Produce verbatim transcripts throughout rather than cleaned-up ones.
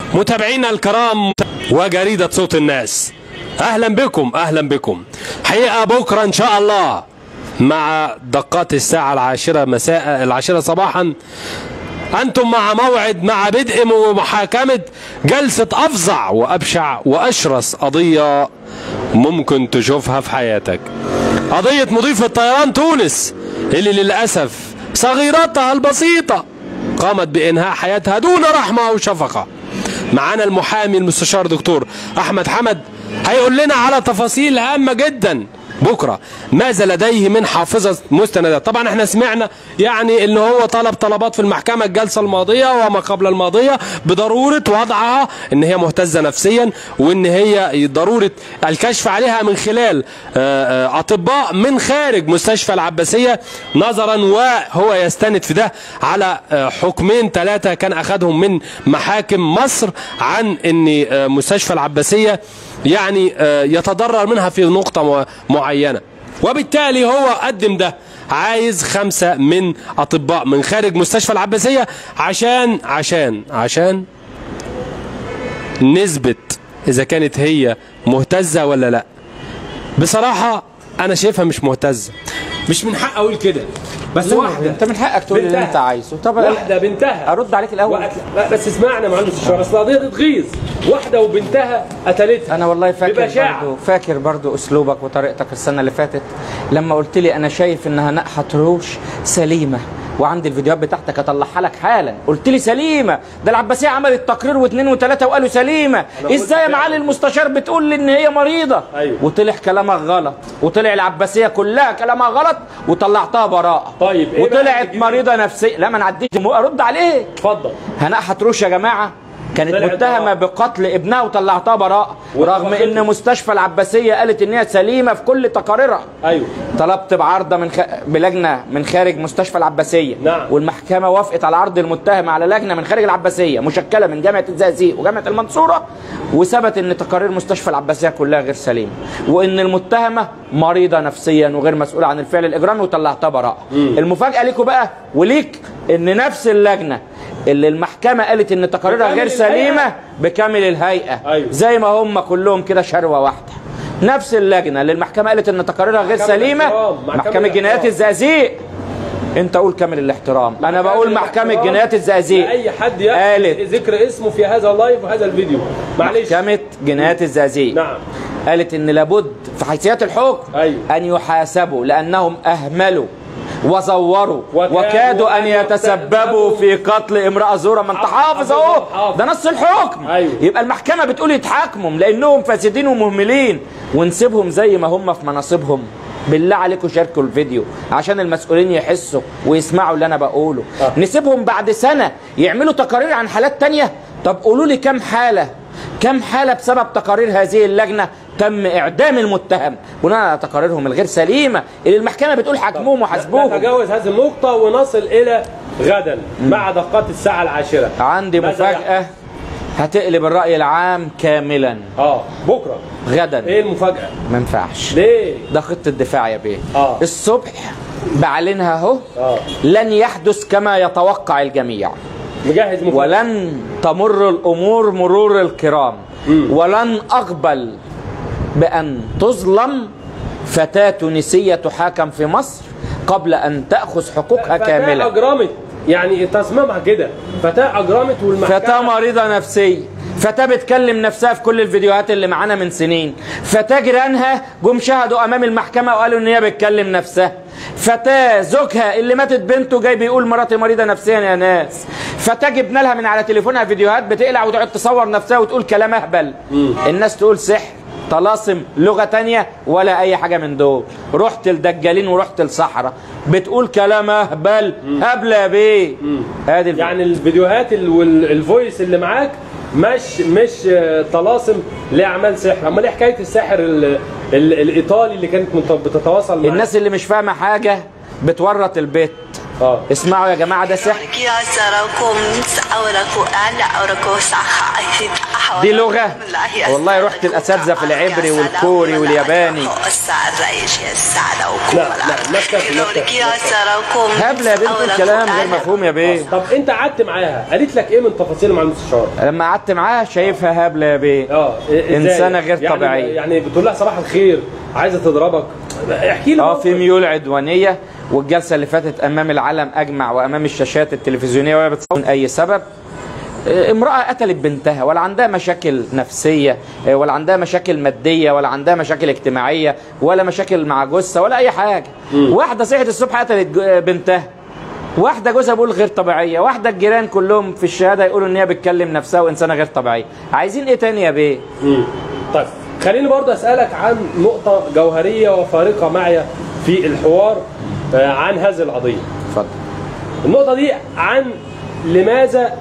متابعينا الكرام وجريدة صوت الناس، أهلا بكم أهلا بكم. حقيقة بكرة إن شاء الله مع دقات الساعة العاشرة مساء العاشرة صباحا أنتم مع موعد مع بدء محاكمة جلسة أفظع وأبشع وأشرس قضية ممكن تشوفها في حياتك، قضية مضيفة طيران تونس اللي للأسف صغيرتها البسيطة قامت بإنهاء حياتها دون رحمة أو شفقة. معانا المحامي المستشار دكتور أحمد حمد هيقول لنا على تفاصيل هامة جدا بكرة ماذا لديه من حافظة مستندات. طبعا احنا سمعنا يعني ان هو طلب طلبات في المحكمة الجلسة الماضية وما قبل الماضية بضرورة وضعها ان هي مهتزة نفسيا وان هي ضرورة الكشف عليها من خلال اطباء من خارج مستشفى العباسية، نظرا وهو يستند في ده على حكمين ثلاثة كان اخذهم من محاكم مصر عن ان مستشفى العباسية يعني يتضرر منها في نقطة معينة، وبالتالي هو قدم ده عايز خمسة من أطباء من خارج مستشفى العباسية عشان عشان عشان نثبت إذا كانت هي مهتزة ولا لا. بصراحة أنا شايفها مش مهتزة، مش من حق أقول كده، بس واحدة انت من حقك تقول اللي انت عايزه. طب واحدة بنتها ارد عليك الاول بس اسمعنا يا معلم الشهر، اصل قضية تغيظ، واحدة وبنتها قتلتها. انا والله فاكر برضو فاكر برضو اسلوبك وطريقتك السنة اللي فاتت لما قلت لي انا شايف انها نقحة روش سليمة، وعندي الفيديوهات بتاعتك اطلعها لك حالا. قلت لي سليمه، ده العباسيه عملت تقرير واثنين وثلاثه وقالوا سليمه. ازاي يا معالي المستشار بتقول لي ان هي مريضه؟ أيوة. وطلع كلامك غلط، وطلع العباسيه كلها كلامها غلط وطلعتها براءه. طيب إيه وطلعت مريضه نفسيه. لا ما نعديش، ارد عليك. اتفضل. هناء حتروش يا جماعه كانت متهمه بقتل ابنها وطلعتها براءه، رغم ان مستشفى العباسيه قالت ان هي سليمه في كل تقاريرها. ايوه. طلبت بعرضه من خ... بلجنه من خارج مستشفى العباسيه. نعم. والمحكمه وافقت على عرض المتهم على لجنه من خارج العباسيه مشكله من جامعه الزقازيق وجامعه المنصوره، وثبت ان تقارير مستشفى العباسيه كلها غير سليمه، وان المتهمه مريضه نفسيا وغير مسؤوله عن الفعل الاجرامي وطلعتها براءه. المفاجاه ليكوا بقى وليك ان نفس اللجنه اللي المحكمة قالت ان تقاريرها غير سليمة بكامل الهيئة. أيوة. زي ما هم كلهم كده شروة واحدة. نفس اللجنة اللي المحكمة قالت ان تقاريرها غير سليمة محكمة جنايات الزقازيق. انت قول كامل الاحترام، انا بقول محكمة جنايات الزقازيق. اي حد قالت ذكر اسمه في هذا اللايف وهذا الفيديو معلش. محكمة جنايات الزقازيق نعم قالت ان لابد في حيثيات الحكم أيوة. ان يحاسبوا لانهم اهملوا وزوروا وكادوا ان يتسببوا في قتل امرأة زورة. ما انت حافظ اهو، ده نص الحكم. أيوه. يبقى المحكمة بتقول يتحاكموا لانهم فاسدين ومهملين، ونسيبهم زي ما هم في مناصبهم. بالله عليكم شاركوا الفيديو عشان المسؤولين يحسوا ويسمعوا اللي انا بقوله. أه. نسيبهم بعد سنة يعملوا تقارير عن حالات تانية؟ طب قولوا لي كم حالة كم حالة بسبب تقارير هذه اللجنة تم إعدام المتهم بناء على تقاريرهم الغير سليمة اللي المحكمة بتقول حاكموهم وحاسبوهم. نتجاوز هذه النقطة ونصل إلى غدا مع دقات الساعة العاشرة. عندي مفاجأة هتقلب الرأي العام كاملا. اه بكرة غدا. ايه المفاجأة؟ ما ينفعش. ليه؟ ده خطة الدفاع يا بيه. اه الصبح بعلنها اهو. اه لن يحدث كما يتوقع الجميع. مجهز مفاجأة. ولن تمر الأمور مرور الكرام. مم. ولن أقبل بأن تظلم فتاة تونسية تحاكم في مصر قبل أن تأخذ حقوقها كاملة. فتاة أجرمت، يعني تصميمها كده فتاة أجرمت والمحكمة. فتاة مريضة نفسية، فتاة بتكلم نفسها في كل الفيديوهات اللي معانا من سنين، فتاة جيرانها جم شهدوا أمام المحكمة وقالوا إن هي بتكلم نفسها، فتاة زوجها اللي ماتت بنته جاي بيقول مراتي مريضة نفسيا يا ناس، فتاة جبنا لها من على تليفونها فيديوهات بتقلع وتقعد تصور نفسها وتقول كلام أهبل. الناس تقول سحر، طلاسم، لغة تانية، ولا أي حاجة من دول. رحت الدجالين ورحت الصحراء بتقول كلام أهبل. هبل يا بيه. هذه يعني الفيديوهات والفويس اللي معاك مش مش طلاسم لاعمال سحر. امال ايه حكايه الساحر ال ال الايطالي اللي كانت بتتواصل مع الناس اللي مش فاهمه حاجه بتورط البيت. اه اسمعوا يا جماعه ده سحر. دي لغة؟ والله رحت الأساتذة في العبري والكوري والياباني. لا لا ما تكفي هبلة يا بنت الكلام غير مفهوم يا بيه. طب انت قعدت معاها قالت لك ايه من تفاصيل مع المستشار؟ لما قعدت معاها شايفها هبلة يا بيه. اه انسانة غير يعني طبيعية. يعني بتقول لها صباح الخير عايزه تضربك، احكي لي. اه في ميول عدوانية، والجلسة اللي فاتت أمام العالم أجمع وأمام الشاشات التلفزيونية وهي بتصور أي سبب. امرأة قتلت بنتها، ولا عندها مشاكل نفسية ولا عندها مشاكل مادية ولا عندها مشاكل اجتماعية ولا مشاكل مع جوزها ولا أي حاجة. م. واحدة صحت الصبح قتلت بنتها، واحدة جوزها بيقول غير طبيعية، واحدة الجيران كلهم في الشهادة يقولوا إن هي بتكلم نفسها وإنسانة غير طبيعية. عايزين إيه تاني يا بيه؟ م. طيب خليني برضه أسألك عن نقطة جوهرية وفارقة معي في الحوار عن هذه القضية. اتفضل. النقطة دي عن لماذا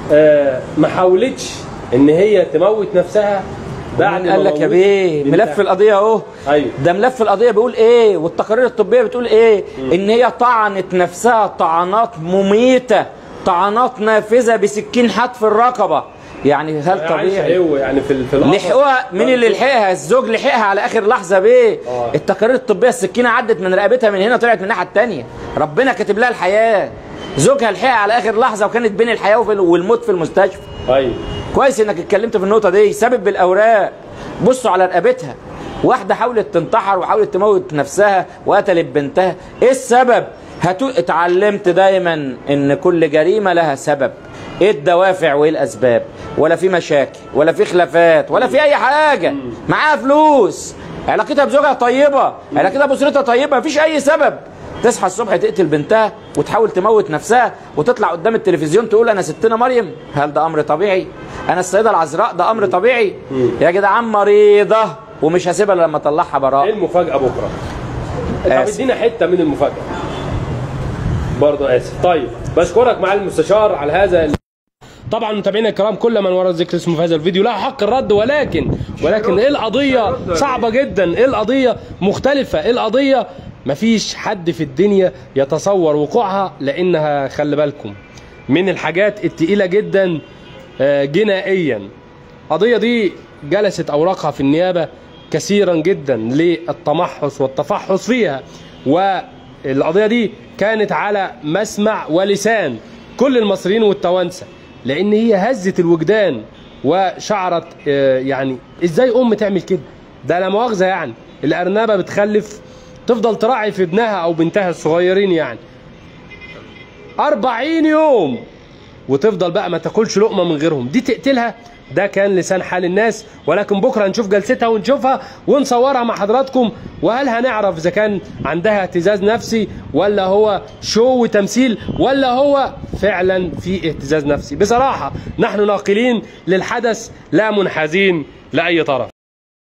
آه ما حاولتش ان هي تموت نفسها بعد ما قال لك يا بيه ملف القضيه اهو. ايوه ده ملف القضيه بيقول ايه، والتقارير الطبيه بتقول ايه؟ م. ان هي طعنت نفسها طعنات مميته، طعنات نافذه بسكين حتف الرقبه. يعني هل طبيعي؟ ايوه يعني في في لحقوها. مين اللي لحقها؟ الزوج لحقها على اخر لحظه بيه. آه. التقارير الطبيه السكينه عدت من رقبتها من هنا طلعت من الناحيه الثانيه، ربنا كاتب لها الحياه. زوجها لحقها على اخر لحظه وكانت بين الحياه والموت في المستشفى. ايوه كويس انك اتكلمت في النقطه دي. سبب بالاوراق، بصوا على رقبتها، واحده حاولت تنتحر وحاولت تموت نفسها وقتلت بنتها. ايه السبب؟ هتو... اتعلمت دايما ان كل جريمه لها سبب. ايه الدوافع وايه الاسباب؟ ولا في مشاكل ولا في خلافات ولا في اي حاجه. معاها فلوس، علاقتها بزوجها طيبه، علاقتها باسرتها طيبه، مفيش اي سبب. تصحى الصبح تقتل بنتها وتحاول تموت نفسها وتطلع قدام التلفزيون تقول انا ستنا مريم. هل ده امر طبيعي؟ انا السيده العذراء ده امر طبيعي؟ يا جدعان مريضه ومش هسيبها لما اطلعها براءه. ايه المفاجاه بكره؟ طب ادينا حته من المفاجاه برضه. اسف. طيب بشكرك معالي المستشار على هذا. طبعا متابعينا الكرام كل من ورد ذكر اسمه في هذا الفيديو له حق الرد، ولكن ولكن ايه القضيه صعبه جدا، ايه القضيه مختلفه، ايه القضيه مفيش حد في الدنيا يتصور وقوعها، لانها خلي بالكم من الحاجات التقيله جدا جنائيا. القضيه دي جلست اوراقها في النيابه كثيرا جدا للتمحص والتفحص فيها، والقضيه دي كانت على مسمع ولسان كل المصريين والتوانسه، لان هي هزت الوجدان وشعرت يعني ازاي ام تعمل كده؟ ده لا مؤاخذه يعني الارنبه بتخلف تفضل تراعي في ابنها او بنتها الصغيرين يعني أربعين يوم وتفضل بقى ما تاكلش لقمه من غيرهم، دي تقتلها؟ ده كان لسان حال الناس. ولكن بكره نشوف جلستها ونشوفها ونصورها مع حضراتكم، وهل هنعرف اذا كان عندها اهتزاز نفسي ولا هو شو وتمثيل ولا هو فعلا في اهتزاز نفسي. بصراحه نحن ناقلين للحدث لا منحازين لاي طرف.